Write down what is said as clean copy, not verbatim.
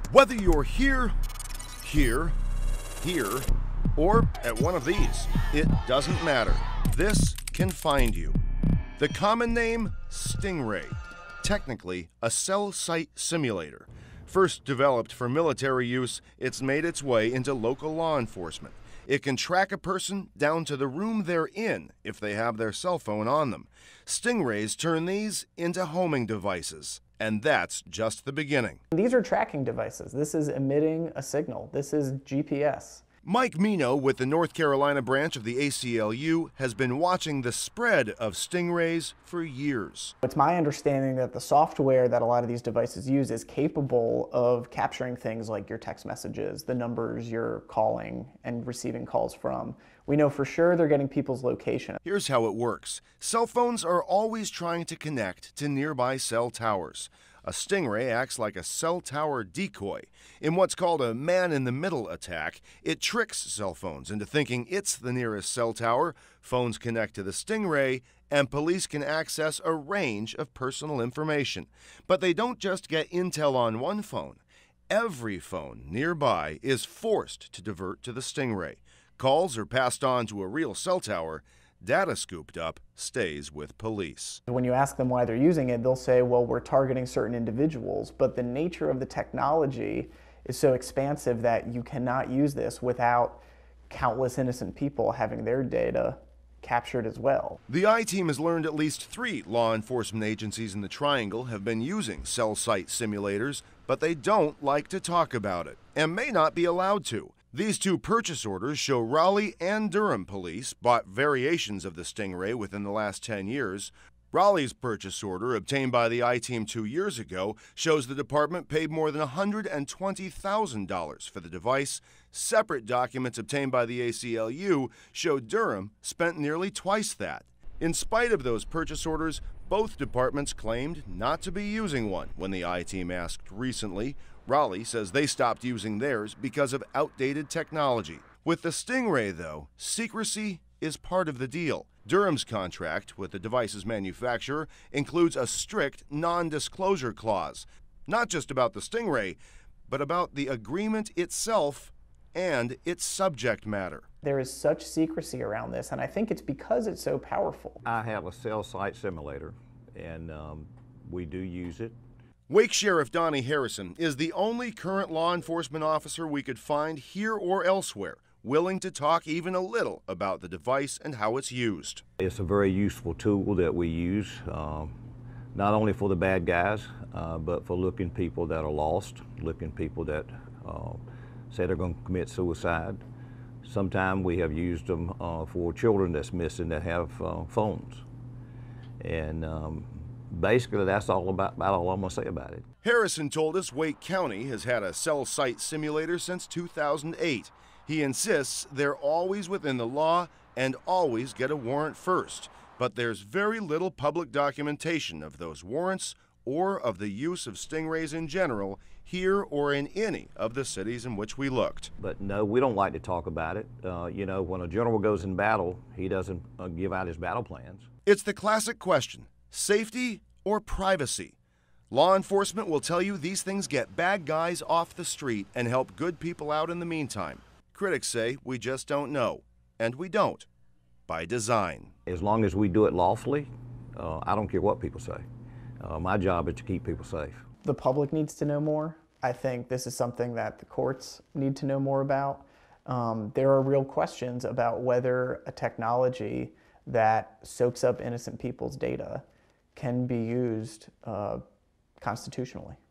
Whether you're here, here, or at one of these, it doesn't matter. This can find you. The common name, Stingray. Technically, a cell site simulator. First developed for military use, it's made its way into local law enforcement. It can track a person down to the room they're in if they have their cell phone on them. Stingrays turn these into homing devices. And that's just the beginning. These are tracking devices. This is emitting a signal. This is GPS. Mike Mino with the North Carolina branch of the ACLU has been watching the spread of Stingrays for years. It's my understanding that the software that a lot of these devices use is capable of capturing things like your text messages, the numbers you're calling and receiving calls from. We know for sure they're getting people's location. Here's how it works. Cell phones are always trying to connect to nearby cell towers. A Stingray acts like a cell tower decoy. In what's called a man-in-the-middle attack, it tricks cell phones into thinking it's the nearest cell tower, phones connect to the Stingray, and police can access a range of personal information. But they don't just get intel on one phone. Every phone nearby is forced to divert to the Stingray. Calls are passed on to a real cell tower. Data scooped up stays with police. When you ask them why they're using it, they'll say, well, we're targeting certain individuals, but the nature of the technology is so expansive that you cannot use this without countless innocent people having their data captured as well. The I-Team has learned at least 3 law enforcement agencies in the Triangle have been using cell site simulators, but they don't like to talk about it and may not be allowed to. These 2 purchase orders show Raleigh and Durham police bought variations of the Stingray within the last 10 years. Raleigh's purchase order, obtained by the I-Team 2 years ago, shows the department paid more than $120,000 for the device. Separate documents obtained by the ACLU show Durham spent nearly twice that. In spite of those purchase orders, both departments claimed not to be using one when the I-Team asked recently. Raleigh says they stopped using theirs because of outdated technology. With the Stingray, though, secrecy is part of the deal. Durham's contract with the device's manufacturer includes a strict non-disclosure clause, not just about the Stingray, but about the agreement itself and its subject matter. There is such secrecy around this, and I think it's because it's so powerful. I have a cell site simulator, and we do use it. Wake Sheriff Donnie Harrison is the only current law enforcement officer we could find here or elsewhere willing to talk even a little about the device and how it's used. It's a very useful tool that we use, not only for the bad guys, but for looking people that are lost, looking people that say they're going to commit suicide. Sometimes we have used them for children that's missing that have phones. And basically, that's all about all I'm going to say about it. Harrison told us Wake County has had a cell site simulator since 2008. He insists they're always within the law and always get a warrant first. But there's very little public documentation of those warrants or of the use of Stingrays in general here or in any of the cities in which we looked. But no, we don't like to talk about it. You know, when a general goes in battle, he doesn't give out his battle plans. It's the classic question. Safety or privacy? Law enforcement will tell you these things get bad guys off the street and help good people out in the meantime. Critics say we just don't know, and we don't, by design. As long as we do it lawfully, I don't care what people say. My job is to keep people safe. The public needs to know more. I think this is something that the courts need to know more about. There are real questions about whether a technology that soaks up innocent people's data can be used constitutionally.